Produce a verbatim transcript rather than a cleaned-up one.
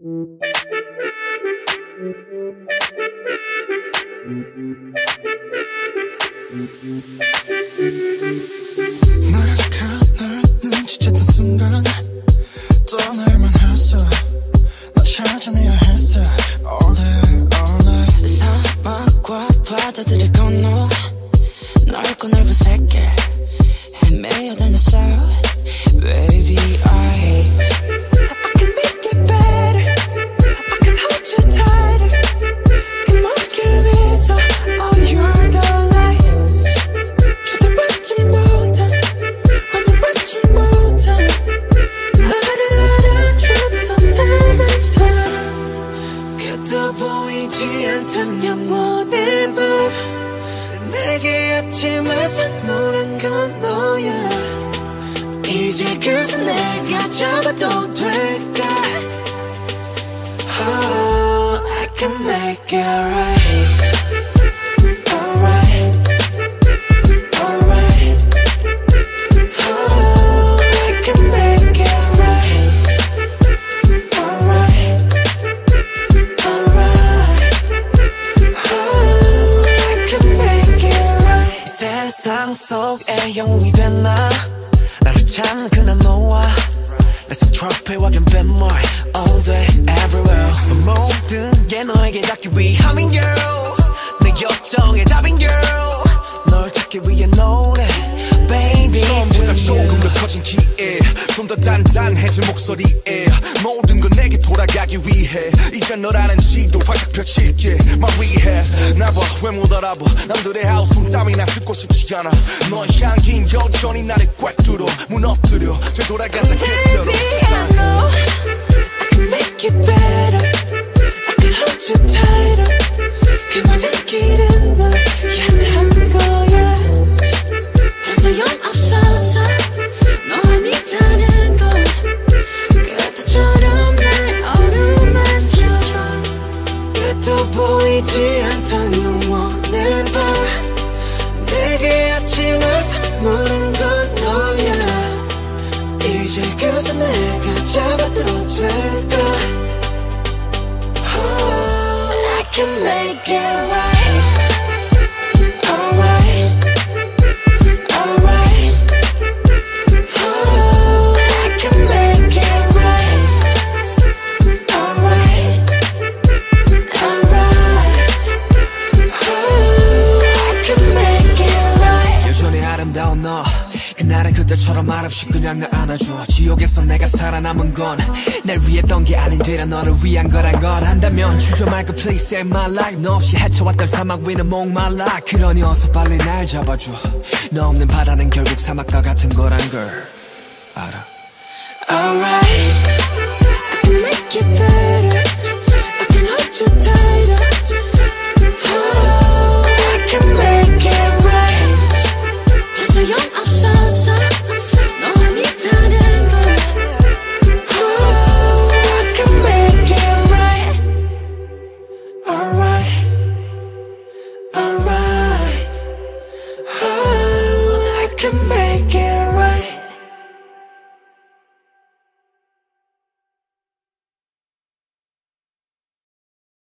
널 눈치챘던 순간 떠날만 했어. 나 찾아내야 했어. All day, all night. 사막과 바다들을 건너 넓고 넓은 세계 헤매어 다녔어. Baby, I I can make it better. I can hold you tighter. 그 머리를 위해서 Oh, you're the light. 쳐다보지 못한 환영받지 못한 나를 알아줬던 달면서 그도 보이지 않던 영원의 밤 내게 아침을 선물한 건 너야. 이제 그새 내가 잡아도 될까? Oh, I can make it right. Alright, alright. Oh, I can make it right. Alright, alright. Oh, I can make it right. 세상 속에 영웅이 된 나 나를 찾는 그날 너와 내손 트로피와 갬뱀물 all day everywhere. 모든 게 너에게 닿기 위함인 girl. 내 요청의 답인 girl. 널 찾기 위해 노래 baby. 처음보다 조금 더 커진 기에 좀 더 단단해진 목소리에 모든 건 내게 돌아가기 위해 이제 너라는 지도 활짝 펼칠게 My rehab 나봐 왜 못 알아봐 남들의 하우스 땀이나 듣고 싶지 않아 너의 향긴 여전히 나를 꽉 뚫어 무너뜨려 되돌아가자 그대로. Baby I know I can make it better. I can hold you tighter. 그 모든 길은 널 향한 거야. 더 소용없어서 너 아니다는 걸 그때처럼 날 어루만져줘. 그래도 보이지 않던 영원의 밤 내게 아침을 선물한 건 너야. 이제 그새 내가 잡아도 될까? Oh, I can make it right. Alright, alright. Oh, I can make it right. Alright, alright. Oh, I can make it right. 여전히 아름다운 너 그날은 그때처럼 말없이 그냥 날 안아줘. 지옥에서 내가 살아남은 건 날 위했던 게 아닌 되려 너를 위한 거란 걸 안다면 주저 말고 please save my life. 너 없이 헤쳐왔던 사막 위는 목말라. 그러니 어서 빨리 날 잡아줘. 너 없는 바다는 결국 사막과 같은 거란 걸.